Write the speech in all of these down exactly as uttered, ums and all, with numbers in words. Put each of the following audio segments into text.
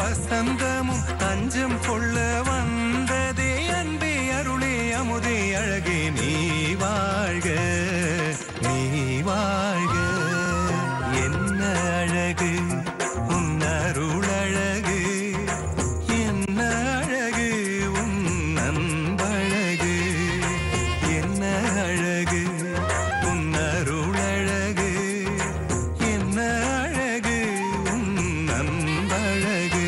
வசந்தமும் தஞ்சம் கொள்ள வந்ததே அன்பே அருளே அமுதே அழகே நீ வாழ்க நீ வாழ்க. என்ன அழகு உன் அருளழகு, என்ன அழகு உன் அன்பழகு, என்ன அழகு உன் அருளழகு, என்ன அழகு உன் அன்பழகு.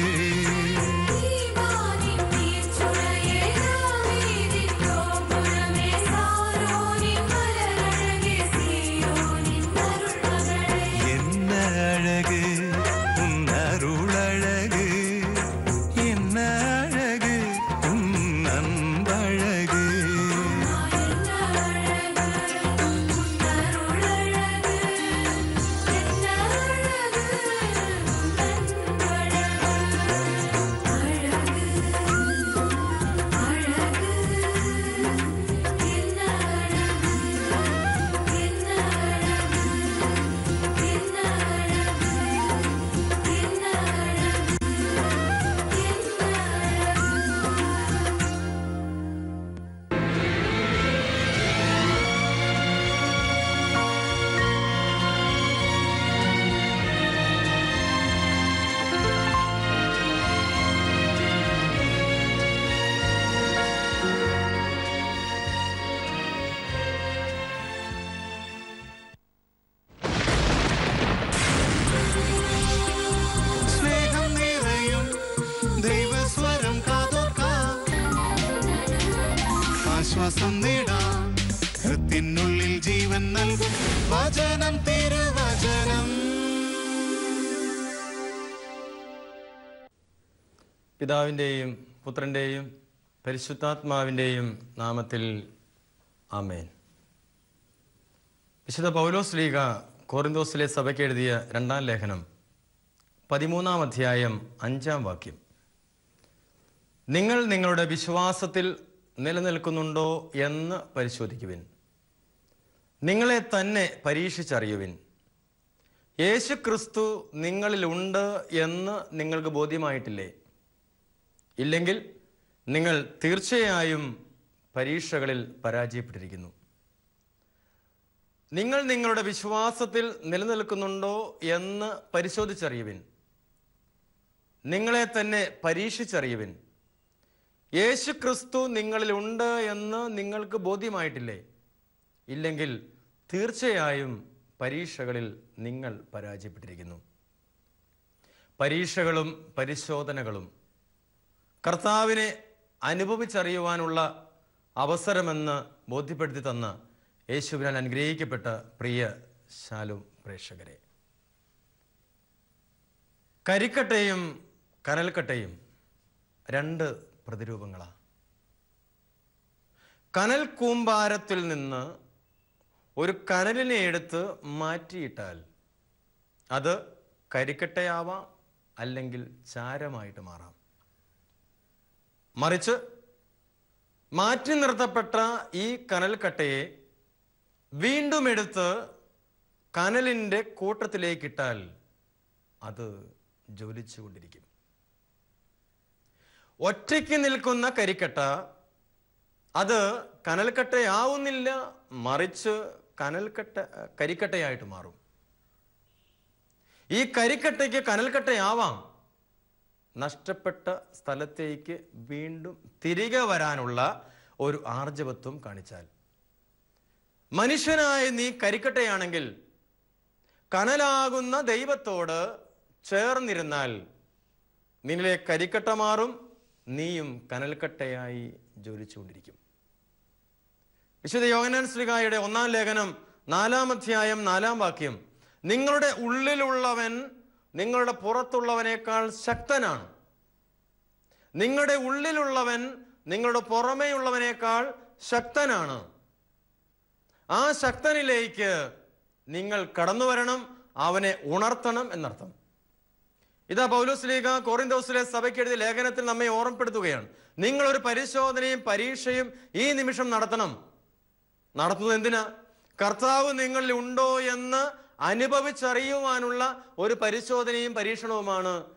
என்ன அழகு உன் அருளழகு, என்ன அழகு உன் அன்பழகு. സ്നേഹം നിറയും ദൈവസ്വരം കാതോർക്കാം, ആശ്വാസം നേടാം, ഹൃത്തിനുള്ളിൽ ജീവൻ നൽകും വചനം തിരുവചനം. പിതാവിൻ്റെയും പുത്രൻ്റെയും പരിശുദ്ധാത്മാവിൻ്റെയും നാമത്തിൽ ആമേൻ. വിശുദ്ധ പൗലോസ് ശ്ലീഹ കോറിന്തോസിലെ സഭയ്ക്ക് എഴുതിയ രണ്ടാം ലേഖനം പതിമൂന്നാം അധ്യായം അഞ്ചാം വാക്യം. നിങ്ങൾ നിങ്ങളുടെ വിശ്വാസത്തിൽ നിലനിൽക്കുന്നുണ്ടോ എന്ന് പരിശോധിക്കുവിൻ, നിങ്ങളെ തന്നെ പരീക്ഷിച്ചറിയുവിൻ. യേശു ക്രിസ്തു നിങ്ങളിലുണ്ട് എന്ന് നിങ്ങൾക്ക് ബോധ്യമായിട്ടില്ലേ? ഇല്ലെങ്കിൽ നിങ്ങൾ തീർച്ചയായും പരീക്ഷകളിൽ പരാജയപ്പെട്ടിരിക്കുന്നു. നിങ്ങൾ നിങ്ങളുടെ വിശ്വാസത്തിൽ നിലനിൽക്കുന്നുണ്ടോ എന്ന് പരിശോധിച്ചറിയുവിൻ, നിങ്ങളെ തന്നെ പരീക്ഷിച്ചറിയുവിൻ. യേശു ക്രിസ്തു നിങ്ങളിലുണ്ട് എന്ന് നിങ്ങൾക്ക് ബോധ്യമായിട്ടില്ലേ? ഇല്ലെങ്കിൽ തീർച്ചയായും പരീക്ഷകളിൽ നിങ്ങൾ പരാജയപ്പെട്ടിരിക്കുന്നു. പരീക്ഷകളും പരിശോധനകളും കർത്താവിനെ അനുഭവിച്ചറിയുവാനുള്ള അവസരമെന്ന് ബോധ്യപ്പെടുത്തി തന്ന യേശുവിനാൽ അനുഗ്രഹിക്കപ്പെട്ട പ്രിയ ശാലോം പ്രേക്ഷകരെ, കരിക്കട്ടയും കനൽക്കട്ടയും രണ്ട് പ്രതിരൂപങ്ങളാണ്. കനൽ കൂമ്പാരത്തിൽ നിന്ന് ഒരു കനലിനെ എടുത്ത് മാറ്റിയിട്ടാൽ അത് കരിക്കട്ടയാവാം, അല്ലെങ്കിൽ ചാരമായിട്ട് മാറാം. മറിച്ച് മാറ്റി നിർത്തപ്പെട്ട ഈ കനൽക്കട്ടയെ വീണ്ടും എടുത്ത് കനലിൻ്റെ കൂട്ടത്തിലേക്കിട്ടാൽ അത് ജ്വലിച്ചുകൊണ്ടിരിക്കും. ഒറ്റയ്ക്ക് നിൽക്കുന്ന കരിക്കട്ട അത് കനൽക്കട്ടയാവുന്നില്ല, മറിച്ച് കനൽക്കട്ട കരിക്കട്ടയായിട്ട് മാറും. ഈ കരിക്കട്ടയ്ക്ക് കനൽക്കട്ടയാവാം, നഷ്ടപ്പെട്ട സ്ഥലത്തേക്ക് വീണ്ടും തിരികെ വരാനുള്ള ഒരു ആർജവത്വം കാണിച്ചാൽ. മനുഷ്യനായ നീ കരിക്കട്ടയാണെങ്കിൽ കനലാകുന്ന ദൈവത്തോട് ചേർന്നിരുന്നാൽ നിന്നിലെ കരിക്കട്ട മാറും, നീയും കനൽക്കട്ടയായി ജ്വലിച്ചുകൊണ്ടിരിക്കും. വിശുദ്ധ യോഹന്നാൻ ശ്ലീഹായുടെ ഒന്നാം ലേഖനം നാലാം അധ്യായം നാലാം വാക്യം, നിങ്ങളുടെ ഉള്ളിലുള്ളവൻ നിങ്ങളുടെ പുറത്തുള്ളവനേക്കാൾ ശക്തനാണ്. നിങ്ങളുടെ ഉള്ളിലുള്ളവൻ നിങ്ങളുടെ പുറമേയുള്ളവനേക്കാൾ ശക്തനാണ്. ആ ശക്തനിലേക്ക് നിങ്ങൾ കടന്നു വരണം, അവനെ ഉണർത്തണം എന്നർത്ഥം. ഇതാ പൗലോസ് ശ്ലീഹ കോറിന്തോസിലെ സഭയ്ക്ക് എഴുതിയ ലേഖനത്തിൽ നമ്മെ ഓർമ്മപ്പെടുത്തുകയാണ്. നിങ്ങളൊരു പരിശോധനയും പരീക്ഷയും ഈ നിമിഷം നടത്തണം. നടത്തുന്നത് എന്തിനാ? കർത്താവ് നിങ്ങളിൽ ഉണ്ടോ എന്ന് അനുഭവിച്ചറിയുവാനുള്ള ഒരു പരിശോധനയും പരീക്ഷണവുമാണ്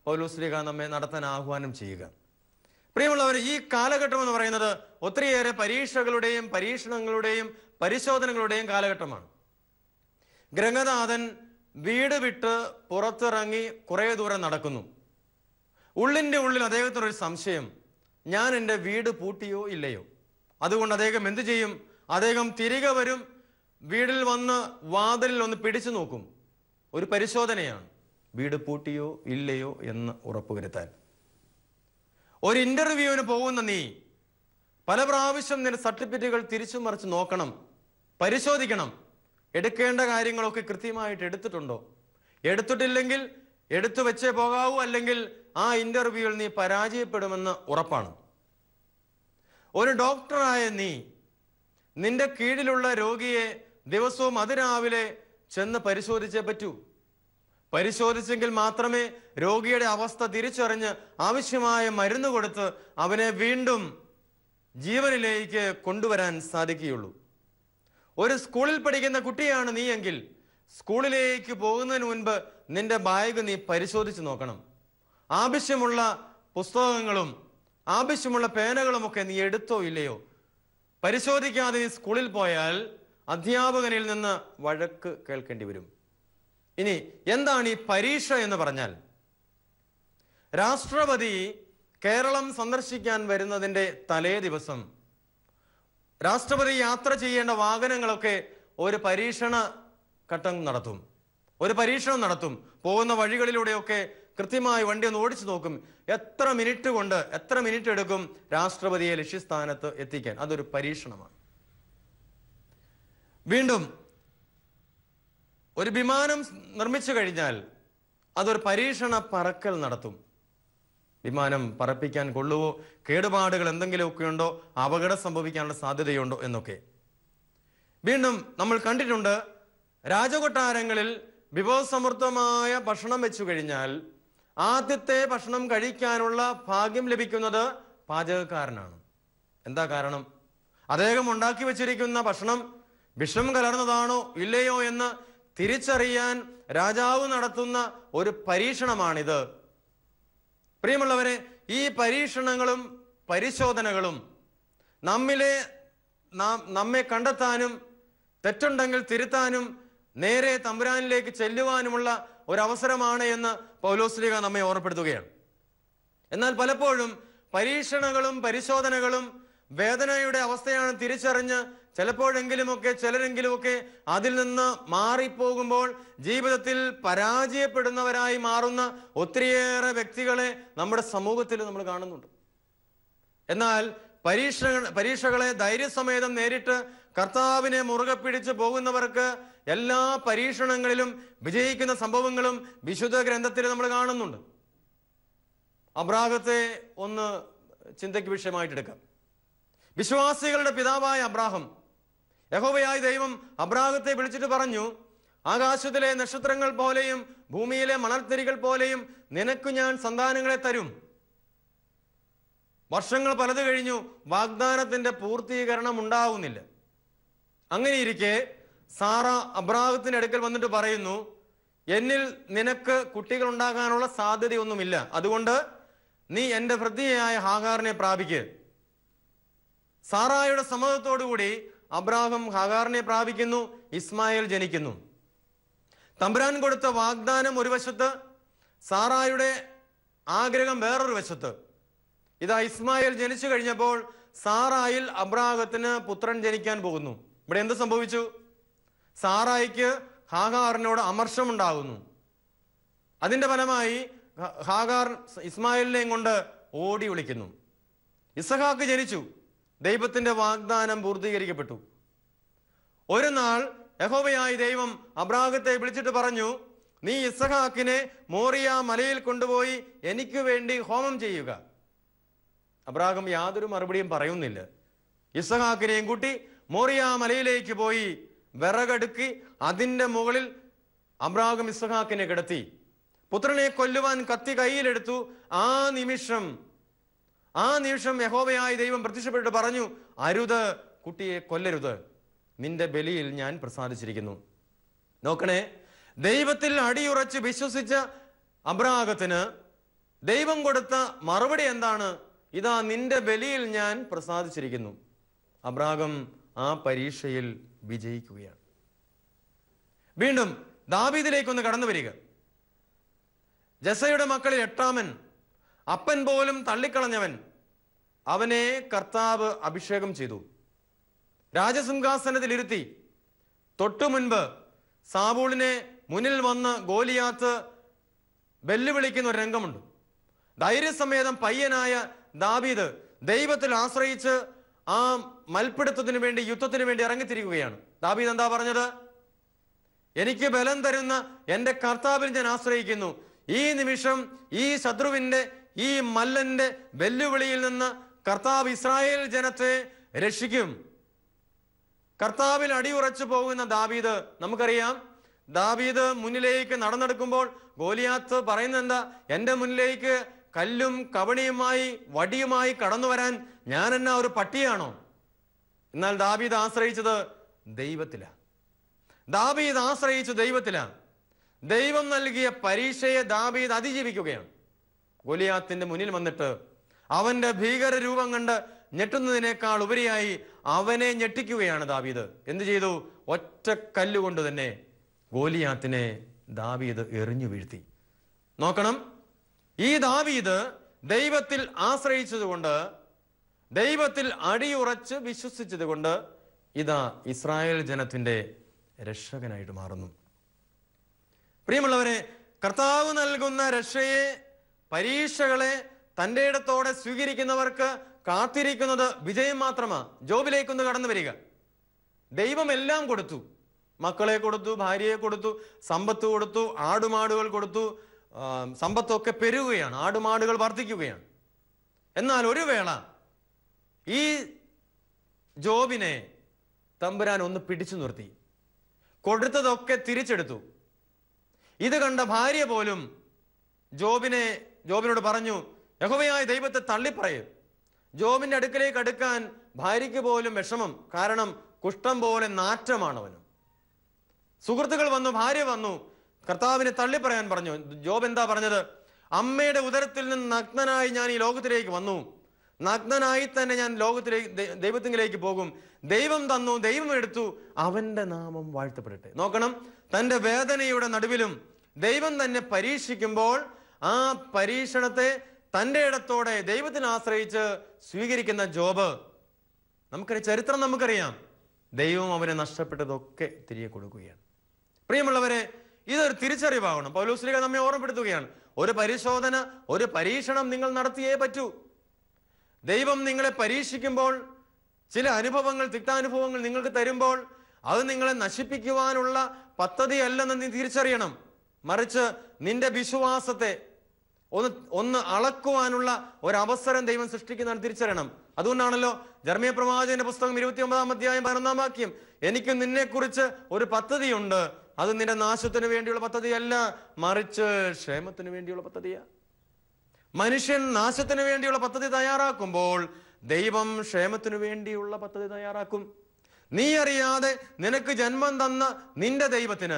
പൗലോസ് ശ്ലീഹ നമ്മെ നടത്താൻ ആഹ്വാനം ചെയ്യുക. പ്രിയമുള്ളവർ, ഈ കാലഘട്ടം എന്ന് പറയുന്നത് ഒത്തിരിയേറെ പരീക്ഷകളുടെയും പരീക്ഷണങ്ങളുടെയും പരിശോധനകളുടെയും കാലഘട്ടമാണ്. ഗ്രഹനാഥൻ വീട് വിട്ട് പുറത്തിറങ്ങി കുറേ ദൂരം നടക്കുന്നു. ഉള്ളിൻ്റെ ഉള്ളിൽ അദ്ദേഹത്തിനൊരു സംശയം, ഞാൻ എൻ്റെ വീട് പൂട്ടിയോ ഇല്ലയോ. അതുകൊണ്ട് അദ്ദേഹം എന്തു ചെയ്യും? അദ്ദേഹം തിരികെ വരും, വീട്ടിൽ വന്ന് വാതിലിൽ ഒന്ന് പിടിച്ചു നോക്കും. ഒരു പരിശോധനയാണ്, വീട് പൂട്ടിയോ ഇല്ലയോ എന്ന് ഉറപ്പുവരുത്താൻ. ഒരു ഇന്റർവ്യൂവിന് പോകുന്ന നീ പല പ്രാവശ്യം നിന്റെ സർട്ടിഫിക്കറ്റുകൾ തിരിച്ചു മറിച്ച് നോക്കണം, പരിശോധിക്കണം. എടുക്കേണ്ട കാര്യങ്ങളൊക്കെ കൃത്യമായിട്ട് എടുത്തിട്ടുണ്ടോ? എടുത്തിട്ടില്ലെങ്കിൽ എടുത്തു വെച്ചേ പോകാവൂ, അല്ലെങ്കിൽ ആ ഇന്റർവ്യൂവിൽ നീ പരാജയപ്പെടുമെന്ന് ഉറപ്പാണ്. ഒരു ഡോക്ടറായ നീ നിന്റെ കീഴിലുള്ള രോഗിയെ ദിവസവും അതിരാവിലെ ചെന്ന് പരിശോധിച്ചേ പറ്റൂ. പരിശോധിച്ചെങ്കിൽ മാത്രമേ രോഗിയുടെ അവസ്ഥ തിരിച്ചറിഞ്ഞ് ആവശ്യമായ മരുന്ന് കൊടുത്ത് അവനെ വീണ്ടും ജീവനിലേക്ക് കൊണ്ടുവരാൻ സാധിക്കുകയുള്ളൂ. ഒരു സ്കൂളിൽ പഠിക്കുന്ന കുട്ടിയാണ് നീ എങ്കിൽ സ്കൂളിലേക്ക് പോകുന്നതിന് മുൻപ് നിന്റെ ബാഗ് നീ പരിശോധിച്ച് നോക്കണം. ആവശ്യമുള്ള പുസ്തകങ്ങളും ആവശ്യമുള്ള പേനകളും ഒക്കെ നീ എടുത്തോ ഇല്ലയോ. പരിശോധിക്കാതെ നീ സ്കൂളിൽ പോയാൽ അധ്യാപകനിൽ നിന്ന് വഴക്ക് കേൾക്കേണ്ടി വരും. ഇനി എന്താണ് ഈ പരീക്ഷ എന്ന് പറഞ്ഞാൽ? രാഷ്ട്രപതി കേരളം സന്ദർശിക്കാൻ വരുന്നതിൻ്റെ തലേ ദിവസം രാഷ്ട്രപതി യാത്ര ചെയ്യേണ്ട വാഹനങ്ങളൊക്കെ ഒരു പരീക്ഷണ ഘട്ടം നടത്തും, ഒരു പരീക്ഷണം നടത്തും. പോകുന്ന വഴികളിലൂടെയൊക്കെ കൃത്യമായി വണ്ടി ഒന്ന് ഓടിച്ചു നോക്കും. എത്ര മിനിറ്റ് കൊണ്ട് എത്ര മിനിറ്റ് എടുക്കും രാഷ്ട്രപതിയെ ലക്ഷ്യസ്ഥാനത്ത് എത്തിക്കാൻ? അതൊരു പരീക്ഷണമാണ്. വീണ്ടും ഒരു വിമാനം നിർമ്മിച്ചു കഴിഞ്ഞാൽ അതൊരു പരീക്ഷണ പറക്കൽ നടത്തും. വിമാനം പറപ്പിക്കാൻ കൊള്ളുവോ, കേടുപാടുകൾ എന്തെങ്കിലുമൊക്കെ ഉണ്ടോ, അപകടം സംഭവിക്കാനുള്ള സാധ്യതയുണ്ടോ എന്നൊക്കെ. വീണ്ടും നമ്മൾ കണ്ടിട്ടുണ്ട്, രാജകൊട്ടാരങ്ങളിൽ വിഭവസമൃദ്ധമായ ഭക്ഷണം വെച്ചു കഴിഞ്ഞാൽ ആദ്യത്തെ ഭക്ഷണം കഴിക്കാനുള്ള ഭാഗ്യം ലഭിക്കുന്നത് പാചകക്കാരനാണ്. എന്താ കാരണം? അദ്ദേഹം ഉണ്ടാക്കി വെച്ചിരിക്കുന്ന ഭക്ഷണം വിഷം കലർന്നതാണോ ഇല്ലയോ എന്ന് തിരിച്ചറിയാൻ രാജാവ് നടത്തുന്ന ഒരു പരീക്ഷണമാണിത്. പ്രിയമുള്ളവരെ, ഈ പരീക്ഷണങ്ങളും പരിശോധനകളും നമ്മിലെ നമ്മെ കണ്ടെത്താനും തെറ്റുണ്ടെങ്കിൽ തിരുത്താനും നേരെ തമ്പുരാനിലേക്ക് ചെല്ലുവാനുമുള്ള ഒരവസരമാണ് എന്ന് പൗലോസ് ശ്ലീഹ നമ്മെ ഓർമ്മപ്പെടുത്തുകയാണ്. എന്നാൽ പലപ്പോഴും പരീക്ഷണങ്ങളും പരിശോധനകളും വേദനയുടെ അവസ്ഥയാണ് തിരിച്ചറിഞ്ഞ് ചിലപ്പോഴെങ്കിലുമൊക്കെ ചിലരെങ്കിലുമൊക്കെ അതിൽ നിന്ന് മാറിപ്പോകുമ്പോൾ ജീവിതത്തിൽ പരാജയപ്പെടുന്നവരായി മാറുന്ന ഒത്തിരിയേറെ വ്യക്തികളെ നമ്മുടെ സമൂഹത്തിൽ നമ്മൾ കാണുന്നുണ്ട്. എന്നാൽ പരീക്ഷ പരീക്ഷകളെ ധൈര്യസമേതം നേരിട്ട് കർത്താവിനെ മുറുകെ പിടിച്ച് പോകുന്നവർക്ക് എല്ലാ പരീക്ഷണങ്ങളിലും വിജയിക്കുന്ന സംഭവങ്ങളും വിശുദ്ധ ഗ്രന്ഥത്തിൽ നമ്മൾ കാണുന്നുണ്ട്. അബ്രാഹത്തെ ഒന്ന് ചിന്തയ്ക്ക് വിഷയമായിട്ടെടുക്കാം. വിശ്വാസികളുടെ പിതാവായ അബ്രാഹം, യഹോവയായ ദൈവം അബ്രാഹത്തെ വിളിച്ചിട്ട് പറഞ്ഞു, ആകാശത്തിലെ നക്ഷത്രങ്ങൾ പോലെയും ഭൂമിയിലെ മണൽത്തരികൾ പോലെയും നിനക്ക് ഞാൻ സന്താനങ്ങളെ തരും. വർഷങ്ങൾ പലത് കഴിഞ്ഞു, വാഗ്ദാനത്തിന്റെ പൂർത്തീകരണം ഉണ്ടാവുന്നില്ല. അങ്ങനെയിരിക്കെ സാറ അബ്രാഹത്തിന്റെ അടുക്കൽ വന്നിട്ട് പറയുന്നു, എന്നിൽ നിനക്ക് കുട്ടികൾ ഉണ്ടാകാനുള്ള സാധ്യതയൊന്നുമില്ല, അതുകൊണ്ട് നീ എൻ്റെ ഭൃത്യയായ ഹാഗാറിനെ പ്രാപിക്ക്. സാറായുടെ സമ്മതത്തോടുകൂടി അബ്രാഹം ഹാഗാറിനെ പ്രാപിക്കുന്നു, ഇസ്മായേൽ ജനിക്കുന്നു. തമ്പുരാൻ കൊടുത്ത വാഗ്ദാനം ഒരു വശത്ത്, സാറായുടെ ആഗ്രഹം വേറൊരു വശത്ത്. ഇതാ ഇസ്മായേൽ ജനിച്ചു കഴിഞ്ഞപ്പോൾ സാറായിൽ അബ്രാഹത്തിന് പുത്രൻ ജനിക്കാൻ പോകുന്നു. ഇവിടെ എന്ത് സംഭവിച്ചു? സാറായിക്ക് ഹാഗാറിനോട് അമർഷമുണ്ടാകുന്നു. അതിന്റെ ഫലമായി ഹാഗാർ ഇസ്മായേലിനെയും കൊണ്ട് ഓടി വിളിക്കുന്നു. ഇസഹാക്ക് ജനിച്ചു. ദൈവത്തിന്റെ വാഗ്ദാനം പൂർത്തീകരിക്കപ്പെട്ടു. ഒരു നാൾ യഹോവയായ ദൈവം അബ്രാഹത്തെ വിളിച്ചിട്ട് പറഞ്ഞു, നീ ഇസഹാക്കിനെ മോറിയ മലയിൽ കൊണ്ടുപോയി എനിക്ക് വേണ്ടി ഹോമം ചെയ്യുക. അബ്രാഹം യാതൊരു മറുപടിയും പറയുന്നില്ല. ഇസഹാക്കിനെയും കൂട്ടി മോറിയ മലയിലേക്ക് പോയി വിറകടുക്കി അതിൻ്റെ മുകളിൽ അബ്രാഹം ഇസഹാക്കിനെ കിടത്തി. പുത്രനെ കൊല്ലുവാൻ കത്തി കയ്യിലെടുത്തു. ആ നിമിഷം ആ നിമിഷം യഹോവയായ ദൈവം പ്രത്യക്ഷപ്പെട്ട് പറഞ്ഞു, അരുത്, കുട്ടിയെ കൊല്ലരുത്, നിന്റെ ബലിയിൽ ഞാൻ പ്രസാദിച്ചിരിക്കുന്നു. നോക്കണേ, ദൈവത്തിൽ അടിയുറച്ച് വിശ്വസിച്ച അബ്രാഹത്തിന് ദൈവം കൊടുത്ത മറുപടി എന്താണ്? ഇതാ നിന്റെ ബലിയിൽ ഞാൻ പ്രസാദിച്ചിരിക്കുന്നു. അബ്രാഹാം ആ പരീക്ഷയിൽ വിജയിക്കുകയാണ്. വീണ്ടും ദാവീദിലേക്കൊന്ന് കടന്നു വരിക. ജസയുടെ മക്കളിൽ എട്ടാമൻ, അപ്പൻ പോലും തള്ളിക്കളഞ്ഞവൻ, അവനെ കർത്താവ് അഭിഷേകം ചെയ്തു, രാജസിംഹാസനത്തിൽ ഇരുത്തി. തൊട്ടു മുൻപ് സാവൂളിനെ മുന്നിൽ വന്ന് ഗോലിയാത്ത് വെല്ലുവിളിക്കുന്ന ഒരു രംഗമുണ്ട്. ധൈര്യസമേതം പയ്യനായ ദാവീദ് ദൈവത്തിൽ ആശ്രയിച്ച് ആ മൽപ്പിടുത്തത്തിന് വേണ്ടി, യുദ്ധത്തിന് വേണ്ടി ഇറങ്ങിത്തിരിക്കുകയാണ്. ദാവീദ് എന്താ പറഞ്ഞത്? എനിക്ക് ബലം തരുന്ന എൻ്റെ കർത്താവിൽ ഞാൻ ആശ്രയിക്കുന്നു. ഈ നിമിഷം ഈ ശത്രുവിന്റെ, ഈ മല്ലന്റെ വെല്ലുവിളിയിൽ നിന്ന് കർത്താവ് ഇസ്രായേൽ ജനത്തെ രക്ഷിക്കും. കർത്താവിൽ അടിയുറച്ചു പോകുന്ന ദാവീദ്, നമുക്കറിയാം, ദാവീദ് മുന്നിലേക്ക് നടന്നെടുക്കുമ്പോൾ ഗോലിയാത്ത് പറയുന്നത് എന്താ? എൻ്റെ മുന്നിലേക്ക് കല്ലും കവണിയുമായി വടിയുമായി കടന്നു വരാൻ ഞാൻ എന്നാ ഒരു പട്ടിയാണോ? എന്നാൽ ദാവീദ് ആശ്രയിച്ചത് ദൈവത്തിലാണ്. ദാവീദ് ആശ്രയിച്ചു ദൈവത്തിലാണ്. ദൈവം നൽകിയ പരീക്ഷയെ ദാവീദ് അതിജീവിക്കുകയാണ്. ഗോലിയാത്തിന്റെ മുന്നിൽ വന്നിട്ട് അവന്റെ ഭീകര രൂപം കണ്ട് ഞെട്ടുന്നതിനേക്കാൾ ഉപരിയായി അവനെ ഞെട്ടിക്കുകയാണ് ദാവീദ്. എന്ത് ചെയ്തു? ഒറ്റ കല്ലുകൊണ്ട് തന്നെ ഗോലിയാത്തിനെ ദാവീദ് എറിഞ്ഞു വീഴ്ത്തി. നോക്കണം, ഈ ദാവീദ് ദൈവത്തിൽ ആശ്രയിച്ചതുകൊണ്ട്, ദൈവത്തിൽ അടിയുറച്ച് വിശ്വസിച്ചത് കൊണ്ട് ഇതാ ഇസ്രായേൽ ജനത്തിന്റെ രക്ഷകനായിട്ട് മാറുന്നു. പ്രിയമുള്ളവരെ, കർത്താവ് നൽകുന്ന രക്ഷയെ, പരീക്ഷകളെ തൻ്റെ ഇടത്തോടെ സ്വീകരിക്കുന്നവർക്ക് കാത്തിരിക്കുന്നത് വിജയം മാത്രമാണ്. ജോബിലേക്കൊന്ന് കടന്നു വരിക. ദൈവം എല്ലാം കൊടുത്തു. മക്കളെ കൊടുത്തു, ഭാര്യയെ കൊടുത്തു, സമ്പത്ത് കൊടുത്തു, ആടുമാടുകൾ കൊടുത്തു. സമ്പത്തൊക്കെ പെരുകുകയാണ്, ആടുമാടുകൾ വർദ്ധിക്കുകയാണ്. എന്നാൽ ഒരു വേള ഈ ജോബിനെ തമ്പുരാൻ ഒന്ന് പിടിച്ചു നിർത്തി. കൊടുത്തതൊക്കെ തിരിച്ചെടുത്തു. ഇത് കണ്ട ഭാര്യ പോലും ജോബിനെ ജോബിനോട് പറഞ്ഞു, യഹോവയായ ദൈവത്തെ തള്ളിപ്പറയും. ജോബിന്റെ അടുക്കലേക്ക് അടുക്കാൻ ഭാര്യയ്ക്ക് പോലും വിഷമം. കാരണം കുഷ്ഠം പോലെ നാറ്റമാണവന്. സുഹൃത്തുക്കൾ വന്നു, ഭാര്യ വന്നു, കർത്താവിനെ തള്ളിപ്പറയാൻ പറഞ്ഞു. ജോബ് എന്താ പറഞ്ഞത്? അമ്മയുടെ ഉദരത്തിൽ നിന്ന് നഗ്നനായി ഞാൻ ഈ ലോകത്തിലേക്ക് വന്നു, നഗ്നനായി തന്നെ ഞാൻ ലോകത്തിലേക്ക്, ദൈവത്തിലേക്ക് പോകും. ദൈവം തന്നു, ദൈവം എടുത്തു, അവന്റെ നാമം വാഴ്ത്തപ്പെടട്ടെ. നോക്കണം, തന്റെ വേദനയുടെ നടുവിലും ദൈവം തന്നെ പരീക്ഷിക്കുമ്പോൾ ആ പരീക്ഷണത്തെ തൻ്റെ ഇടത്തോടെ ദൈവത്തിന് ആശ്രയിച്ച് സ്വീകരിക്കുന്ന ജോബ്, നമുക്കറിയാം, ചരിത്രം നമുക്കറിയാം. ദൈവം അവനെ നഷ്ടപ്പെട്ടതൊക്കെ തിരികെ കൊടുക്കുകയാണ്. പ്രിയമുള്ളവരെ, ഇതൊരു തിരിച്ചറിവാകണം. പൗലോസ്ലീഹ നമ്മെ ഓർമ്മപ്പെടുത്തുകയാണ്. ഒരു പരിശോധന, ഒരു പരീക്ഷണം നിങ്ങൾ നടത്തിയേ പറ്റൂ. ദൈവം നിങ്ങളെ പരീക്ഷിക്കുമ്പോൾ, ചില അനുഭവങ്ങൾ, തിക്താനുഭവങ്ങൾ നിങ്ങൾക്ക് തരുമ്പോൾ അത് നിങ്ങളെ നശിപ്പിക്കുവാനുള്ള പദ്ധതി അല്ലെന്ന് നീ തിരിച്ചറിയണം. മറിച്ച് നിന്റെ വിശ്വാസത്തെ ഒന്ന് ഒന്ന് അളക്കുവാനുള്ള ഒരവസരം ദൈവം സൃഷ്ടിക്കുന്നതാണ് തിരിച്ചറിയണം. അതുകൊണ്ടാണല്ലോ ജെറമ്യാ പ്രവാചകന്റെ പുസ്തകം ഇരുപത്തി ഒമ്പതാം അധ്യായം പതിനൊന്നാം വാക്യം, എനിക്ക് നിന്നെ കുറിച്ച് ഒരു പദ്ധതിയുണ്ട്, അത് നിന്റെ നാശത്തിന് വേണ്ടിയുള്ള പദ്ധതിയല്ല, മറിച്ച് ക്ഷേമത്തിന് വേണ്ടിയുള്ള പദ്ധതിയാ. മനുഷ്യൻ നാശത്തിന് വേണ്ടിയുള്ള പദ്ധതി തയ്യാറാക്കുമ്പോൾ ദൈവം ക്ഷേമത്തിനു വേണ്ടിയുള്ള പദ്ധതി തയ്യാറാക്കും. നീ അറിയാതെ നിനക്ക് ജന്മം തന്ന നിന്റെ ദൈവത്തിന്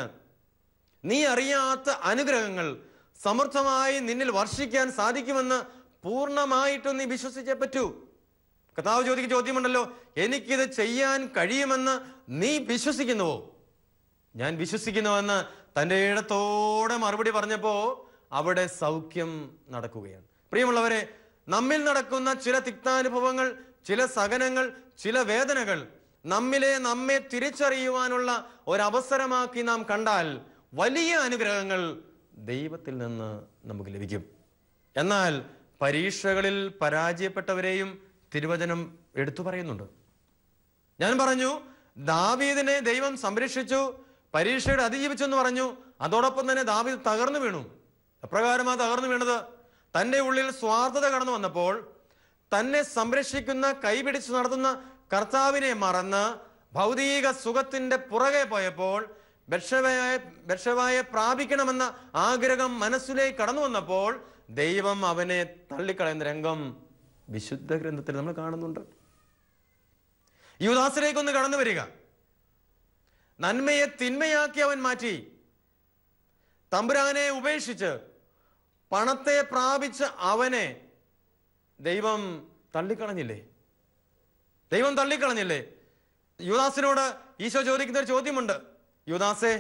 നീ അറിയാത്ത അനുഗ്രഹങ്ങൾ സമൃദ്ധമായി നിന്നിൽ വർഷിക്കാൻ സാധിക്കുമെന്ന് പൂർണ്ണമായിട്ടും നീ വിശ്വസിച്ചേ പറ്റൂ. കർത്താവ് ചോദിക്കുന്ന ചോദ്യമുണ്ടല്ലോ, എനിക്കിത് ചെയ്യാൻ കഴിയുമെന്ന് നീ വിശ്വസിക്കുന്നുവോ? ഞാൻ വിശ്വസിക്കുന്നുവെന്ന് തൻ്റെ ഇടത്തോടെ മറുപടി പറഞ്ഞപ്പോ അവിടെ സൗഖ്യം നടക്കുകയാണ്. പ്രിയമുള്ളവരെ, നമ്മിൽ നടക്കുന്ന ചില തിക്താനുഭവങ്ങൾ, ചില സഹനങ്ങൾ, ചില വേദനകൾ നമ്മിലെ നമ്മെ തിരിച്ചറിയുവാനുള്ള ഒരവസരമാക്കി നാം കണ്ടാൽ വലിയ അനുഗ്രഹങ്ങൾ ദൈവത്തിൽ നിന്ന് നമുക്ക് ലഭിക്കും. എന്നാൽ പരീക്ഷകളിൽ പരാജയപ്പെട്ടവരെയും തിരുവചനം എടുത്തു പറയുന്നുണ്ട്. ഞാൻ പറഞ്ഞു, ദാവീദിനെ ദൈവം സംരക്ഷിച്ചു, പരീക്ഷയുടെ അതിജീവിച്ചു എന്ന് പറഞ്ഞു. അതോടൊപ്പം തന്നെ ദാവീദ് തകർന്നു വീണു. എപ്രകാരമാണ് തകർന്നു വീണത്? തൻ്റെ ഉള്ളിൽ സ്വാർത്ഥത കടന്നു വന്നപ്പോൾ തന്നെ സംരക്ഷിക്കുന്ന, കൈപിടിച്ച് നടത്തുന്ന കർത്താവിനെ മറന്ന് ഭൗതിക സുഖത്തിന്റെ പുറകെ പോയപ്പോൾ, ബത്ശേബയെ ബത്ശേബയെ പ്രാപിക്കണമെന്ന ആഗ്രഹം മനസ്സിലേക്ക് കടന്നു വന്നപ്പോൾ ദൈവം അവനെ തള്ളിക്കളയുന്ന രംഗം വിശുദ്ധ ഗ്രന്ഥത്തിൽ നമ്മൾ കാണുന്നുണ്ട്. യൂദാസിലേക്കൊന്ന് കടന്നു വരിക. നന്മയെ തിന്മയാക്കി അവൻ മാറ്റി. തമ്പുരാനെ ഉപേക്ഷിച്ച് പണത്തെ പ്രാപിച്ച അവനെ ദൈവം തള്ളിക്കളഞ്ഞില്ലേ? ദൈവം തള്ളിക്കളഞ്ഞില്ലേ? യൂദാസിനോട് ഈശോ ചോദിക്കുന്ന ഒരു ചോദ്യമുണ്ട്. യൂദാസേ,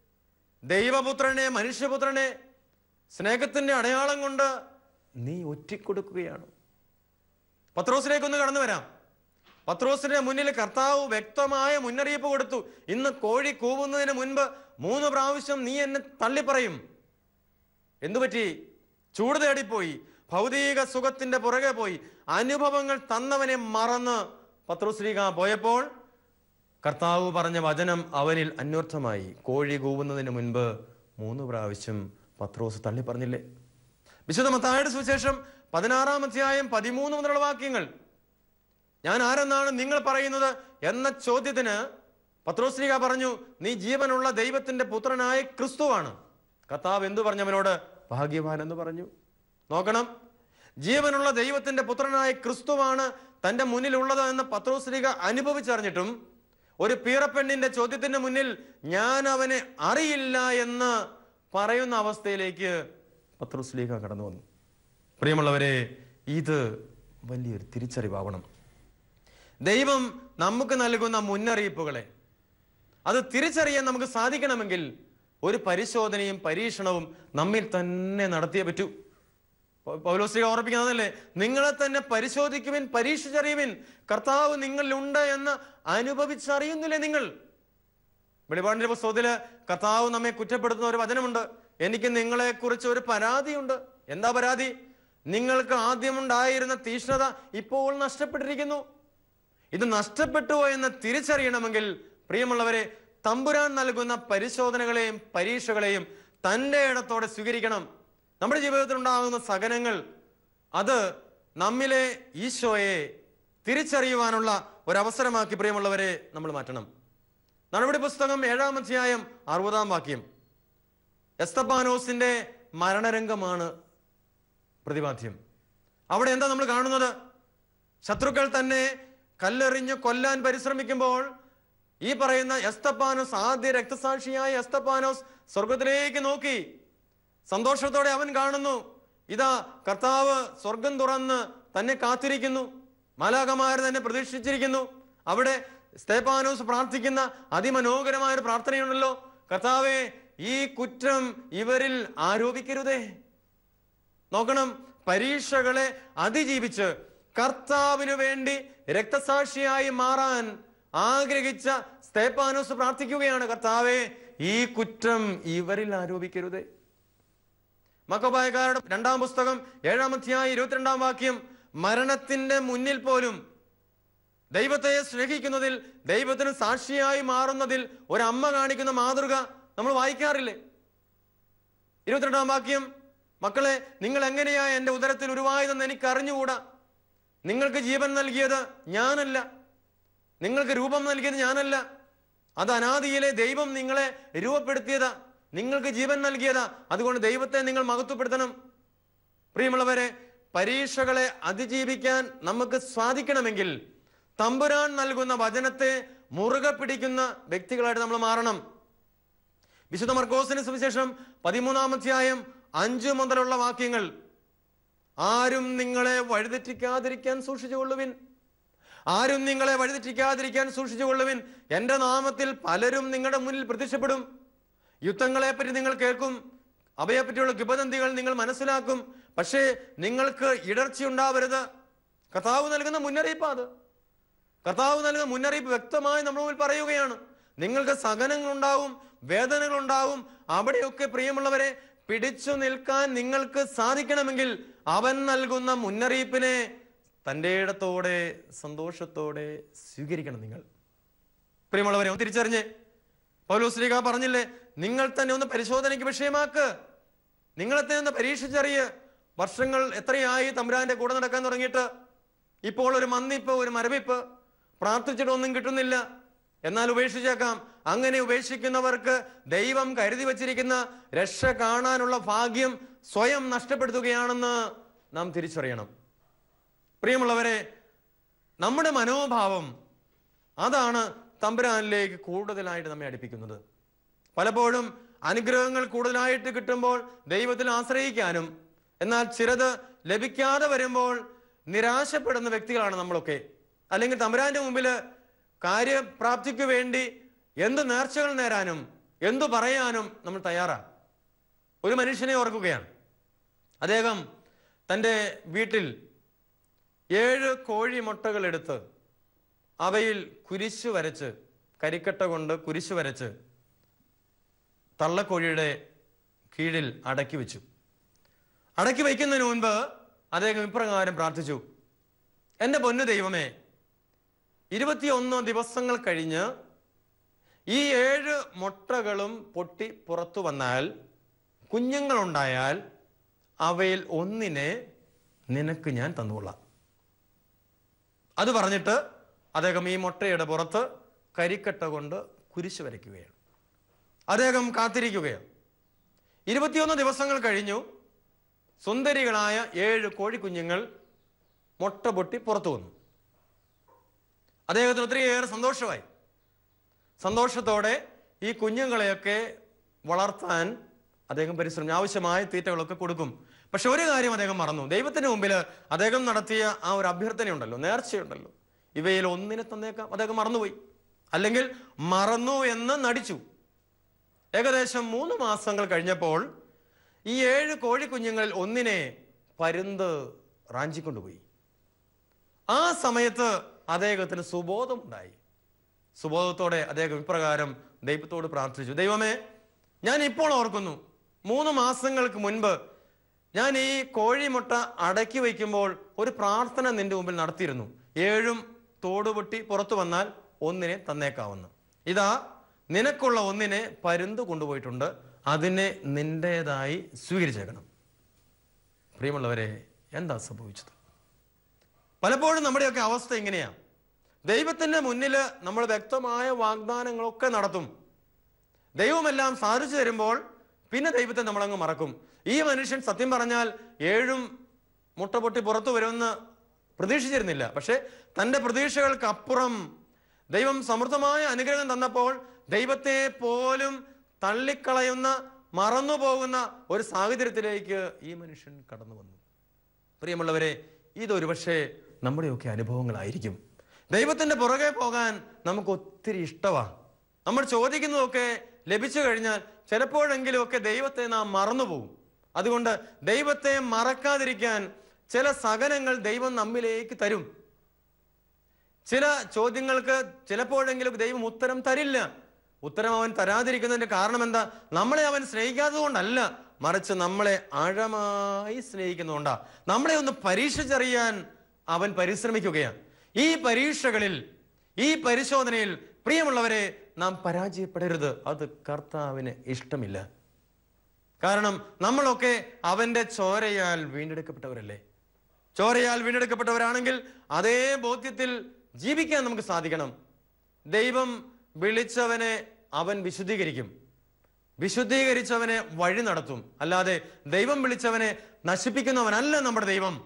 ദൈവപുത്രനെ, മനുഷ്യപുത്രനെ സ്നേഹത്തിന്റെ അടയാളം കൊണ്ട് നീ ഒറ്റിക്കൊടുക്കുകയാണ്. പത്രോസിലേക്കൊന്ന് കടന്നു വരാം. പത്രോസിന്റെ മുന്നിൽ കർത്താവ് വ്യക്തമായ മുന്നറിയിപ്പ് കൊടുത്തു. ഇന്ന് കോഴി കൂവുന്നതിന് മുൻപ് മൂന്ന് പ്രാവശ്യം നീ എന്നെ തള്ളിപ്പറയും. എന്തുപറ്റി? ചൂട് തേടിപ്പോയി, ഭൗതിക സുഖത്തിന്റെ പുറകെ പോയി, അനുഭവങ്ങൾ തന്നവനെ മറന്ന് പത്രോസ്ലീഹ പോയപ്പോൾ കർത്താവ് പറഞ്ഞ വചനം അവനിൽ അന്വർത്ഥമായി. കോഴി കൂവുന്നതിന് മുൻപ് മൂന്ന് പ്രാവശ്യം പത്രോസ് തള്ളി പറഞ്ഞില്ലേ? വിശുദ്ധ മത്തായിയുടെ സുവിശേഷം പതിനാറാം അധ്യായം പതിമൂന്ന് മുതലുള്ള വാക്യങ്ങൾ. ഞാൻ ആരെന്നാണ് നിങ്ങൾ പറയുന്നത് എന്ന ചോദ്യത്തിന് പത്രോസ്ലീഹ പറഞ്ഞു, നീ ജീവനുള്ള ദൈവത്തിന്റെ പുത്രനായ ക്രിസ്തുവാണ്. കർത്താവ് എന്തു പറഞ്ഞവനോട്? ഭാഗ്യവാൻ എന്ന് പറഞ്ഞു. നോക്കണം, ജീവനുള്ള ദൈവത്തിന്റെ പുത്രനായ ക്രിസ്തുവാണ് തന്റെ മുന്നിലുള്ളത് എന്ന് പത്രോസ്ലീഹ അനുഭവിച്ചറിഞ്ഞിട്ടും ഒരു പീറപ്പെണ്ണിന്റെ ചോദ്യത്തിന്റെ മുന്നിൽ ഞാൻ അവനെ അറിയില്ല എന്ന് പറയുന്ന അവസ്ഥയിലേക്ക് പത്രോസ്ലീഹ കടന്നു വന്നു. പ്രിയമുള്ളവരെ, ഇത് വലിയൊരു തിരിച്ചറിവാവണം. ദൈവം നമുക്ക് നൽകുന്ന മുന്നറിയിപ്പുകളെ അത് തിരിച്ചറിയാൻ നമുക്ക് സാധിക്കണമെങ്കിൽ ഒരു പരിശോധനയും പരീക്ഷണവും നമ്മിൽ തന്നെ നടത്തിയേ പറ്റൂ. പൗലോസ്ലീഹ ഓർപ്പിക്കുന്നതല്ലേ, നിങ്ങളെ തന്നെ പരിശോധിക്കുവിൻ, പരീക്ഷിച്ചറിയുവിൻ, കർത്താവ് നിങ്ങളിലുണ്ട് എന്ന് അനുഭവിച്ചറിയുന്നില്ലേ നിങ്ങൾ? വെളിപാടിന്റെ പുസ്തകത്തില് കർത്താവ് നമ്മെ കുറ്റപ്പെടുത്തുന്ന ഒരു വചനമുണ്ട്. എനിക്ക് നിങ്ങളെ കുറിച്ച് ഒരു പരാതിയുണ്ട്. എന്താ പരാതി? നിങ്ങൾക്ക് ആദ്യമുണ്ടായിരുന്ന തീഷ്ണത ഇപ്പോൾ നഷ്ടപ്പെട്ടിരിക്കുന്നു. ഇത് നഷ്ടപ്പെട്ടു എന്ന് തിരിച്ചറിയണമെങ്കിൽ പ്രിയമുള്ളവരെ, തമ്പുരാൻ നൽകുന്ന പരിശോധനകളെയും പരീക്ഷകളെയും തൻ്റെ ഇടത്തോടെ സ്വീകരിക്കണം. നമ്മുടെ ജീവിതത്തിൽ ഉണ്ടാകുന്ന സഹനങ്ങൾ അത് നമ്മിലെ ഈശോയെ തിരിച്ചറിയുവാനുള്ള ഒരവസരമാക്കി പ്രിയമുള്ളവരെ നമ്മൾ മാറ്റണം. നടപടി പുസ്തകം ഏഴാം അധ്യായം അറുപതാം വാക്യം. എസ്തപ്പാനോസിന്റെ മരണരംഗമാണ് പ്രതിപാദ്യം. അവിടെ എന്താ നമ്മൾ കാണുന്നത്? ശത്രുക്കൾ തന്നെ കല്ലെറിഞ്ഞ് കൊല്ലാൻ പരിശ്രമിക്കുമ്പോൾ ഈ പറയുന്ന എസ്തപ്പാനോസ്, ആദ്യ രക്തസാക്ഷിയായ എസ്തപ്പാനോസ് സ്വർഗത്തിലേക്ക് നോക്കി സന്തോഷത്തോടെ അവൻ കാണുന്നു, ഇതാ കർത്താവ് സ്വർഗം തുറന്ന് തന്നെ കാത്തിരിക്കുന്നു, മാലാഖമാർ തന്നെ പ്രതീക്ഷിച്ചിരിക്കുന്നു. അവിടെ സ്തേഫാനോസ് പ്രാർത്ഥിക്കുന്ന അതിമനോഹരമായ ഒരു പ്രാർത്ഥനയുണ്ടല്ലോ, കർത്താവേ, ഈ കുറ്റം ഇവരിൽ ആരോപിക്കരുതേ. നോക്കണം, പരീക്ഷകളെ അതിജീവിച്ച് കർത്താവിന് വേണ്ടി രക്തസാക്ഷിയായി മാറാൻ ആഗ്രഹിച്ച സ്തേഫാനോസ് പ്രാർത്ഥിക്കുകയാണ്, കർത്താവേ, ഈ കുറ്റം ഇവരിൽ ആരോപിക്കരുതേ. മക്കോബായക്കാരുടെ രണ്ടാം പുസ്തകം ഏഴാം അധ്യായം ഇരുപത്തിരണ്ടാം വാക്യം. മരണത്തിന്റെ മുന്നിൽ പോലും ദൈവത്തെ സ്നേഹിക്കുന്നതിൽ, ദൈവത്തിന് സാക്ഷിയായി മാറുന്നതിൽ ഒരമ്മ കാണിക്കുന്ന മാതൃക നമ്മൾ വായിക്കാറില്ലേ? ഇരുപത്തിരണ്ടാം വാക്യം, മക്കളെ, നിങ്ങൾ എങ്ങനെയാ എന്റെ ഉദരത്തിൽ ഉരുവായതെന്ന് എനിക്ക് അറിഞ്ഞുകൂടാ. നിങ്ങൾക്ക് ജീവൻ നൽകിയത് ഞാനല്ല, നിങ്ങൾക്ക് രൂപം നൽകിയത് ഞാനല്ല, അത് അനാദിയിലെ ദൈവം നിങ്ങളെ രൂപപ്പെടുത്തിയതാ, നിങ്ങൾക്ക് ജീവൻ നൽകിയതാ. അതുകൊണ്ട് ദൈവത്തെ നിങ്ങൾ മഹത്വപ്പെടുത്തണം. പ്രിയമുള്ളവരെ, പരീക്ഷകളെ അതിജീവിക്കാൻ നമുക്ക് സാധിക്കണമെങ്കിൽ തമ്പുരാൻ നൽകുന്ന വചനത്തെ മുറുകെ പിടിക്കുന്ന വ്യക്തികളായിട്ട് നമ്മൾ മാറണം. വിശുദ്ധ മർക്കോസിന് സുവിശേഷം പതിമൂന്നാം അധ്യായം അഞ്ചു മുതലുള്ള വാക്യങ്ങൾ. ആരും നിങ്ങളെ വഴിതെറ്റിക്കാതിരിക്കാൻ സൂക്ഷിച്ചുകൊള്ളുവിൻ, ആരും നിങ്ങളെ വഴിതെറ്റിക്കാതിരിക്കാൻ സൂക്ഷിച്ചുകൊള്ളുവിൻ. എന്റെ നാമത്തിൽ പലരും നിങ്ങളുടെ മുന്നിൽ പ്രത്യക്ഷപ്പെടും. യുദ്ധങ്ങളെ പറ്റി നിങ്ങൾ കേൾക്കും, അവയെപ്പറ്റിയുള്ള കിംവദന്തികൾ നിങ്ങൾ മനസ്സിലാക്കും. പക്ഷേ നിങ്ങൾക്ക് ഇടർച്ച ഉണ്ടാവരുത്. കർത്താവ് നൽകുന്ന മുന്നറിയിപ്പ് അത്. കർത്താവ് നൽകുന്ന മുന്നറിയിപ്പ് വ്യക്തമായി നമ്മുടെ മുന്നിൽ പറയുകയാണ്. നിങ്ങൾക്ക് സഹനങ്ങൾ ഉണ്ടാവും, വേദനകൾ ഉണ്ടാവും. അവിടെയൊക്കെ പ്രിയമുള്ളവരെ, പിടിച്ചു നിൽക്കാൻ നിങ്ങൾക്ക് സാധിക്കണമെങ്കിൽ അവൻ നൽകുന്ന മുന്നറിയിപ്പിനെ തൻ്റെ ഇടത്തോടെ സന്തോഷത്തോടെ സ്വീകരിക്കണം നിങ്ങൾ. പ്രിയമുള്ളവരെ, തിരിച്ചറിഞ്ഞ് പൗലോസ്ലീഹ പറഞ്ഞില്ലേ, നിങ്ങൾ തന്നെ ഒന്ന് പരിശോധനയ്ക്ക് വിഷയമാക്ക്, നിങ്ങളെ തന്നെ ഒന്ന് പരീക്ഷിച്ചറിയ്. വർഷങ്ങൾ എത്രയായി തമ്പുരാന്റെ കൂടെ നടക്കാൻ തുടങ്ങിയിട്ട്? ഇപ്പോൾ ഒരു മന്ദിപ്പ്, ഒരു മരവിപ്പ്, പ്രാർത്ഥിച്ചിട്ടൊന്നും കിട്ടുന്നില്ല, എന്നാൽ ഉപേക്ഷിച്ചേക്കാം. അങ്ങനെ ഉപേക്ഷിക്കുന്നവർക്ക് ദൈവം കരുതി വച്ചിരിക്കുന്ന രക്ഷ കാണാനുള്ള ഭാഗ്യം സ്വയം നഷ്ടപ്പെടുത്തുകയാണെന്ന് നാം തിരിച്ചറിയണം. പ്രിയമുള്ളവരെ, നമ്മുടെ മനോഭാവം അതാണ് തമ്പുരാനിലേക്ക് കൂടുതലായിട്ട് നമ്മെ അടുപ്പിക്കുന്നത്. പലപ്പോഴും അനുഗ്രഹങ്ങൾ കൂടുതലായിട്ട് കിട്ടുമ്പോൾ ദൈവത്തിൽ ആശ്രയിക്കാനും എന്നാൽ ചിലത് ലഭിക്കാതെ വരുമ്പോൾ നിരാശപ്പെടുന്ന വ്യക്തികളാണ് നമ്മളൊക്കെ. അല്ലെങ്കിൽ തമ്പുരാന്റെ മുമ്പിൽ കാര്യപ്രാപ്തിക്ക് വേണ്ടി എന്ത് നേർച്ചകൾ നേരാനും എന്തു പറയാനും നമ്മൾ തയ്യാറാണ്. ഒരു മനുഷ്യനെ ഓർക്കുകയാണ്. അദ്ദേഹം തൻ്റെ വീട്ടിൽ ഏഴ് കോഴി മുട്ടകൾ എടുത്ത് അവയിൽ കുരിശു വരച്ച്, കരിക്കട്ട കൊണ്ട് കുരിശു വരച്ച് തള്ളക്കോഴിയുടെ കീഴിൽ അടക്കി വെച്ചു. അടക്കി വയ്ക്കുന്നതിന് മുൻപ് അദ്ദേഹം ഇപ്രകാരം പ്രാർത്ഥിച്ചു: എൻ്റെ പൊന്നു ദൈവമേ, ഇരുപത്തിയൊന്ന് ദിവസങ്ങൾ കഴിഞ്ഞ് ഈ ഏഴ് മുട്ടകളും പൊട്ടി പുറത്തു വന്നാൽ, കുഞ്ഞുങ്ങളുണ്ടായാൽ, അവയിൽ ഒന്നിനെ നിനക്ക് ഞാൻ തന്നുകൊള്ളാം. അത് പറഞ്ഞിട്ട് അദ്ദേഹം ഈ മുട്ടയുടെ പുറത്ത് കരിക്കട്ട കൊണ്ട് കുരിശ് വരയ്ക്കുകയാണ്. അദ്ദേഹം കാത്തിരിക്കുകയാണ്. ഇരുപത്തിയൊന്ന് ദിവസങ്ങൾ കഴിഞ്ഞു. സുന്ദരികളായ ഏഴ് കോഴിക്കുഞ്ഞുങ്ങൾ മുട്ട പൊട്ടി പുറത്തു വന്നു. അദ്ദേഹത്തിന് ഒത്തിരിയേറെ സന്തോഷമായി. സന്തോഷത്തോടെ ഈ കുഞ്ഞുങ്ങളെയൊക്കെ വളർത്താൻ അദ്ദേഹം പരിശ്രമിച്ചു. ആവശ്യമായ തീറ്റകളൊക്കെ കൊടുക്കും. പക്ഷെ ഒരു കാര്യം അദ്ദേഹം മറന്നു. ദൈവത്തിന് മുമ്പിൽ അദ്ദേഹം നടത്തിയ ആ ഒരു അഭ്യർത്ഥനയുണ്ടല്ലോ, നേർച്ചയുണ്ടല്ലോ, ഇവയിൽ ഒന്നിനെ തന്നേക്കാം, അദ്ദേഹം മറന്നുപോയി. അല്ലെങ്കിൽ മറന്നു എന്ന് നടിച്ചു. ഏകദേശം മൂന്ന് മാസങ്ങൾ കഴിഞ്ഞപ്പോൾ ഈ ഏഴ് കോഴിക്കുഞ്ഞുങ്ങളിൽ ഒന്നിനെ പരുന്ത് റാഞ്ചിക്കൊണ്ടുപോയി. ആ സമയത്ത് അദ്ദേഹത്തിന് സുബോധമുണ്ടായി. സുബോധത്തോടെ അദ്ദേഹം ഇപ്രകാരം ദൈവത്തോട് പ്രാർത്ഥിച്ചു: ദൈവമേ, ഞാൻ ഇപ്പോൾ ഓർക്കുന്നു, മൂന്ന് മാസങ്ങൾക്ക് മുൻപ് ഞാൻ ഈ കോഴിമുട്ട അടക്കി വയ്ക്കുമ്പോൾ ഒരു പ്രാർത്ഥന നിന്റെ മുമ്പിൽ നടത്തിയിരുന്നു. ഏഴും തോടുപൊട്ടി പുറത്തു വന്നാൽ ഒന്നിനെ തന്നേക്കാവുന്നു. ഇതാ, നിനക്കുള്ള ഒന്നിനെ പരുന്ത് കൊണ്ടുപോയിട്ടുണ്ട്, അതിനെ നിന്റേതായി സ്വീകരിച്ചേക്കണം. പ്രിയമുള്ളവരെ, എന്താ സംഭവിച്ചത്? പലപ്പോഴും നമ്മുടെയൊക്കെ അവസ്ഥ ഇങ്ങനെയാണ്. ദൈവത്തിന്റെ മുന്നിൽ നമ്മൾ വ്യക്തമായ വാഗ്ദാനങ്ങളൊക്കെ നടത്തും. ദൈവമെല്ലാം സാധിച്ചു തരുമ്പോൾ പിന്നെ ദൈവത്തെ നമ്മളങ്ങ് മറക്കും. ഈ മനുഷ്യൻ സത്യം പറഞ്ഞാൽ ഏഴും മുട്ട പൊട്ടി പുറത്തു വരുമെന്ന് പ്രതീക്ഷിച്ചിരുന്നില്ല. പക്ഷെ തൻ്റെ പ്രതീക്ഷകൾക്ക് അപ്പുറം ദൈവം സമൃദ്ധമായ അനുഗ്രഹം തന്നപ്പോൾ ദൈവത്തെ പോലും തള്ളിക്കളയുന്ന, മറന്നുപോകുന്ന ഒരു സാഹചര്യത്തിലേക്ക് ഈ മനുഷ്യൻ കടന്നു വന്നു. പ്രിയമുള്ളവരെ, ഇതൊരു പക്ഷേ നമ്മുടെയൊക്കെ അനുഭവങ്ങളായിരിക്കും. ദൈവത്തിന്റെ പുറകെ പോകാൻ നമുക്ക് ഒത്തിരി ഇഷ്ടമാണ്. നമ്മൾ ചോദിക്കുന്നതൊക്കെ ലഭിച്ചു കഴിഞ്ഞാൽ ചിലപ്പോഴെങ്കിലും ഒക്കെ ദൈവത്തെ നാം മറന്നുപോകും. അതുകൊണ്ട് ദൈവത്തെ മറക്കാതിരിക്കാൻ ചില സഹനങ്ങൾ ദൈവം നമ്മിലേക്ക് തരും. ചില ചോദ്യങ്ങൾക്ക് ചിലപ്പോഴെങ്കിലും ദൈവം ഉത്തരം തരില്ല. ഉത്തരം അവൻ തരാതിരിക്കുന്നതിന്റെ കാരണം എന്താ? നമ്മളെ അവൻ സ്നേഹിക്കാത്തത് കൊണ്ടല്ല, മറിച്ച് നമ്മളെ ആഴമായി സ്നേഹിക്കുന്നതുകൊണ്ടാ. നമ്മളെ ഒന്ന് പരീക്ഷിച്ചറിയാൻ അവൻ പരിശ്രമിക്കുകയാണ്. ഈ പരീക്ഷകളിൽ, ഈ പരിശോധനയിൽ പ്രിയമുള്ളവരെ, നാം പരാജയപ്പെടരുത്. അത് കർത്താവിന് ഇഷ്ടമില്ല. കാരണം നമ്മളൊക്കെ അവന്റെ ചോരയാൽ വീണ്ടെടുക്കപ്പെട്ടവരല്ലേ. ചോരയാൽ വീണ്ടെടുക്കപ്പെട്ടവരാണെങ്കിൽ അതേ ബോധ്യത്തിൽ ജീവിക്കാൻ നമുക്ക് സാധിക്കണം. ദൈവം വിളിച്ചവനെ അവൻ വിശുദ്ധീകരിക്കും, വിശുദ്ധീകരിച്ചവനെ വഴി നടത്തും. അല്ലാതെ ദൈവം വിളിച്ചവനെ നശിപ്പിക്കുന്നവനല്ല നമ്മുടെ ദൈവം.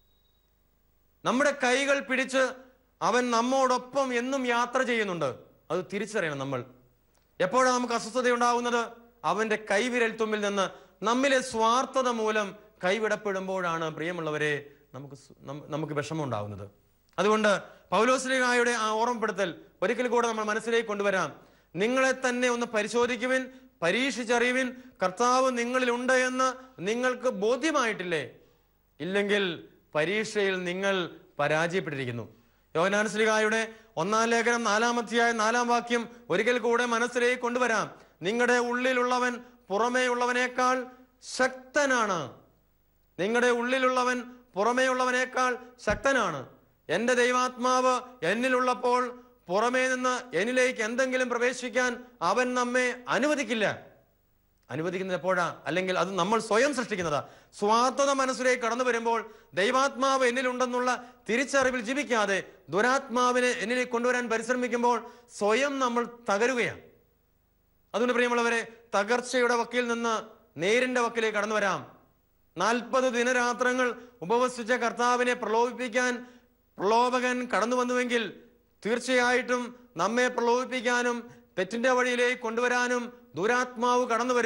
നമ്മുടെ കൈകൾ പിടിച്ച് അവൻ നമ്മോടൊപ്പം എന്നും യാത്ര ചെയ്യുന്നുണ്ട്. അത് തിരിച്ചറിയണം. നമ്മൾ എപ്പോഴാണ് നമുക്ക് അസ്വസ്ഥത ഉണ്ടാവുന്നത്? അവന്റെ കൈവിരൽ തുമ്പിൽ നിന്ന് നമ്മിലെ സ്വാർത്ഥത മൂലം കൈവിടപ്പെടുമ്പോഴാണ് പ്രിയമുള്ളവരെ നമുക്ക് നമുക്ക് വിഷമം ഉണ്ടാവുന്നത്. അതുകൊണ്ട് പൗലോസ്ലീഹായുടെ ആ ഓർമ്മപ്പെടുത്തൽ ഒരിക്കൽ കൂടെ നമ്മൾ മനസ്സിലേക്ക് കൊണ്ടുവരാം. നിങ്ങളെ തന്നെ ഒന്ന് പരിശോധിക്കുവിൻ, പരീക്ഷിച്ചറിയുവിൻ, കർത്താവ് നിങ്ങളിൽ ഉണ്ട് എന്ന് നിങ്ങൾക്ക് ബോധ്യമായിട്ടില്ലേ? ഇല്ലെങ്കിൽ പരീക്ഷയിൽ നിങ്ങൾ പരാജയപ്പെട്ടിരിക്കുന്നു. യോഹന്നാൻ ശ്ലീഹായുടെ ഒന്നാം ലേഖനം നാലാം അധ്യായം നാലാം വാക്യം ഒരിക്കൽ കൂടെ മനസ്സിലേക്ക് കൊണ്ടുവരാം. നിങ്ങളുടെ ഉള്ളിലുള്ളവൻ പുറമേയുള്ളവനേക്കാൾ ശക്തനാണ്. നിങ്ങളുടെ ഉള്ളിലുള്ളവൻ പുറമേയുള്ളവനേക്കാൾ ശക്തനാണ്. എൻ്റെ ദൈവാത്മാവ് എന്നിലുള്ളപ്പോൾ പുറമേ നിന്ന് എന്നിലേക്ക് എന്തെങ്കിലും പ്രവേശിക്കാൻ അവൻ നമ്മെ അനുവദിക്കില്ല. അനുവദിക്കുന്നത് എപ്പോഴാ? അല്ലെങ്കിൽ അത് നമ്മൾ സ്വയം സൃഷ്ടിക്കുന്നതാ. സ്വാർത്ഥത മനസ്സിലേക്ക് കടന്നു വരുമ്പോൾ ദൈവാത്മാവ് എന്നിലുണ്ടെന്നുള്ള തിരിച്ചറിവിൽ ജീവിക്കാതെ ദുരാത്മാവിനെ എന്നിലേക്ക് കൊണ്ടുവരാൻ പരിശ്രമിക്കുമ്പോൾ സ്വയം നമ്മൾ തകരുകയാണ്. അതുകൊണ്ട് പ്രിയമുള്ളവരെ, തകർച്ചയുടെ വക്കിൽ നിന്ന് നേരിന്റെ വക്കിലേക്ക് കടന്നു വരാം. നാൽപ്പത് ദിനരാത്രങ്ങൾ ഉപവസിച്ച കർത്താവിനെ പ്രലോഭിപ്പിക്കാൻ പ്രലോഭകൻ കടന്നു വന്നുവെങ്കിൽ തീർച്ചയായിട്ടും നമ്മെ പ്രലോഭിപ്പിക്കാനും തെറ്റിന്റെ വഴിയിലേക്ക് കൊണ്ടുവരാനും ദുരാത്മാവ് കടന്നു വരും.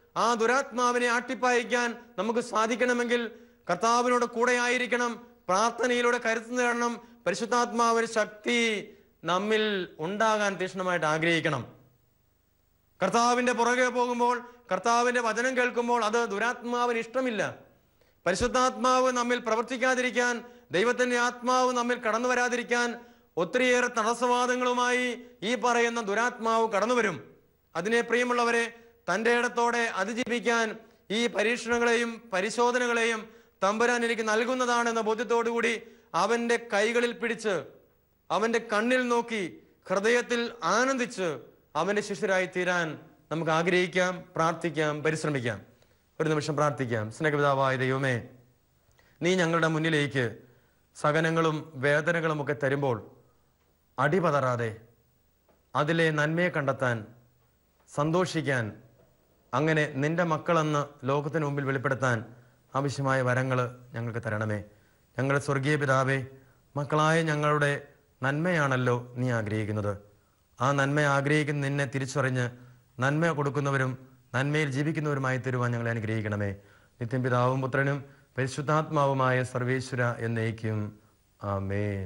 ആ ദുരാത്മാവിനെ ആട്ടിപ്പായിക്കാൻ നമുക്ക് സാധിക്കണമെങ്കിൽ കർത്താവിനോട് കൂടെ ആയിരിക്കണം, പ്രാർത്ഥനയിലൂടെ കരുത്ത് നേടണം. പരിശുദ്ധാത്മാവിന്റെ ശക്തി നമ്മിൽ ഉണ്ടാകാൻ തീക്ഷ്ണമായിട്ട് ആഗ്രഹിക്കണം. കർത്താവിന്റെ പുറകെ പോകുമ്പോൾ, കർത്താവിന്റെ വചനം കേൾക്കുമ്പോൾ അത് ദുരാത്മാവിന് ഇഷ്ടമില്ല. പരിശുദ്ധാത്മാവ് നമ്മിൽ പ്രവർത്തിക്കാതിരിക്കാൻ, ദൈവത്തിന്റെ ആത്മാവ് നമ്മിൽ കടന്നു വരാതിരിക്കാൻ ഒത്തിരിയേറെ തടസ്സവാദങ്ങളുമായി ഈ പറയുന്ന ദുരാത്മാവ് കടന്നു വരും. അതിനെ പ്രിയമുള്ളവരെ തൻ്റെ ഇടത്തോടെ അതിജീവിക്കാൻ ഈ പരീക്ഷണങ്ങളെയും പരിശോധനകളെയും തമ്പുരാൻ എനിക്ക് നൽകുന്നതാണെന്ന ബോധ്യത്തോടുകൂടി അവന്റെ കൈകളിൽ പിടിച്ച്, അവന്റെ കണ്ണിൽ നോക്കി, ഹൃദയത്തിൽ ആനന്ദിച്ച് അവന്റെ ശിഷ്യരായി തീരാൻ നമുക്ക് ആഗ്രഹിക്കാം, പ്രാർത്ഥിക്കാം, പരിശ്രമിക്കാം. ഒരു നിമിഷം പ്രാർത്ഥിക്കാം. സ്നേഹപിതാവായ ദൈവമേ, നീ ഞങ്ങളുടെ മുന്നിലേക്ക് സഹനങ്ങളും വേദനകളും ഒക്കെ തരുമ്പോൾ അടിപതറാതെ അതിലെ നന്മയെ കണ്ടെത്താൻ, സന്തോഷിക്കാൻ, അങ്ങനെ നിന്റെ മക്കളെന്ന് ലോകത്തിന് മുമ്പിൽ വെളിപ്പെടുത്താൻ ആവശ്യമായ വരങ്ങൾ ഞങ്ങൾക്ക് തരണമേ. ഞങ്ങളുടെ സ്വർഗീയ പിതാവേ, മക്കളായ ഞങ്ങളുടെ നന്മയാണല്ലോ നീ ആഗ്രഹിക്കുന്നത്. ആ നന്മ ആഗ്രഹിക്കുന്ന നിന്നെ തിരിച്ചറിഞ്ഞ് നന്മ കൊടുക്കുന്നവരും നന്മയിൽ ജീവിക്കുന്നവരുമായി തരുവാൻ ഞങ്ങളെ അനുഗ്രഹിക്കണമേ. നിത്യം പിതാവും പുത്രനും പരിശുദ്ധാത്മാവുമായ സർവേശ്വര എന്നേക്കും. ആമേൻ.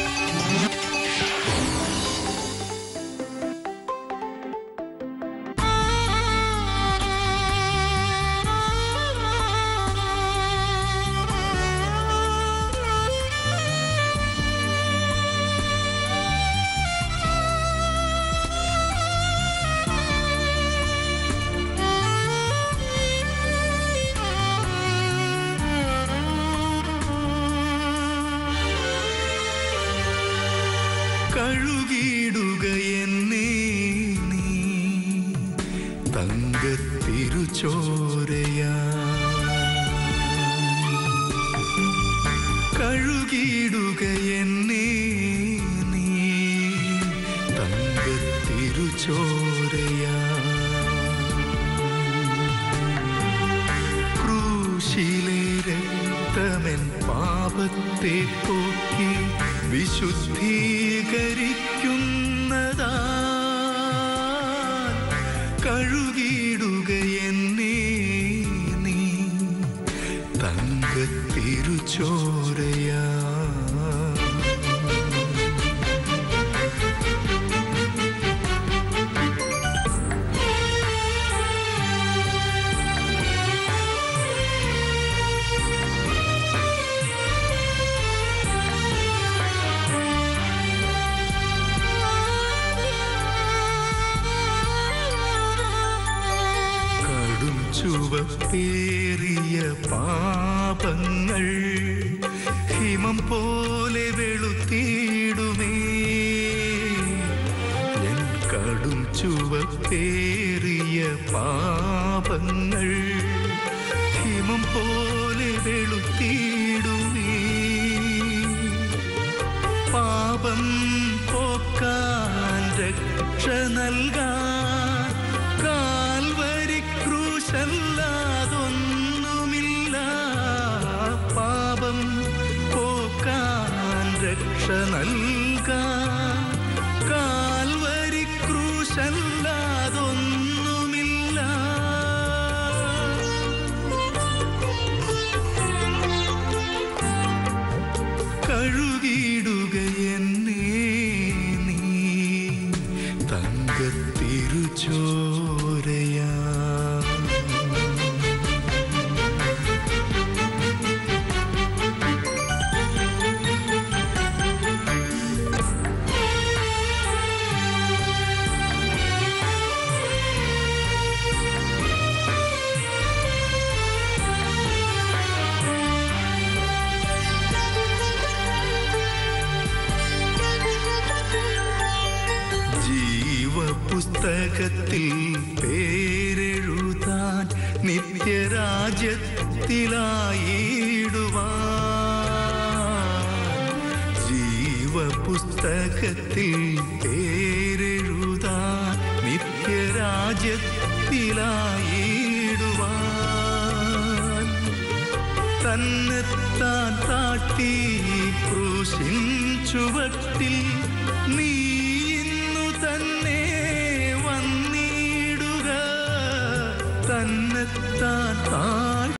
കഴുകിയിടുക എന്നെ നീ തങ്കത്തിരുചോരയാ, കഴുകിയിടുക എന്നെ നീ തങ്കത്തിരുചോരയാ. ക്രൂശിലെ രക്തമെൻ പാപത്തെ പോക്കി വിശുദ്ധീകരിക്കുന്നതാ, കഴുകിയിടുക എന്നെ നീ തങ്കത്തിരുചോരയാ. ചുവപ്പേറിയ പാപങ്ങൾ ഹിമം പോലെ വെളുത്തിടുമേ, എൻ കടും ചുവപ്പേറിയ പാപങ്ങൾ ഹിമം പോലെ വെളുത്തിടുമേ. പാപം പോക്കാൻ രക്ഷ നൽകാൻ കാൽവരി ക്രൂശല്ലാതൊന്നുമില്ല. പാപം പോക്കാൻ രക്ഷ നൽകാൻ കാൽവരി ക്രൂശല്ലാതൊന്നുമില്ല. കഴുകിയിടുക എന്നെ നീ തങ്കത്തിരുചോരയാ. പുസ്തകത്തിൽ പേരെഴുതാൻ നിത്യരാജ്യത്തിലായിടുവാൻ, ജീവപുസ്തകത്തിൽ പേരെഴുതാൻ നിത്യരാജ്യത്തിലായിടുവാൻ, തന്നെത്താൻ താട്ടി ക്രൂശിൻ ചുവട്ടിൽ നീ ഇന്നു തന്നെ വന്നിടുക, തന്നെത്താൻ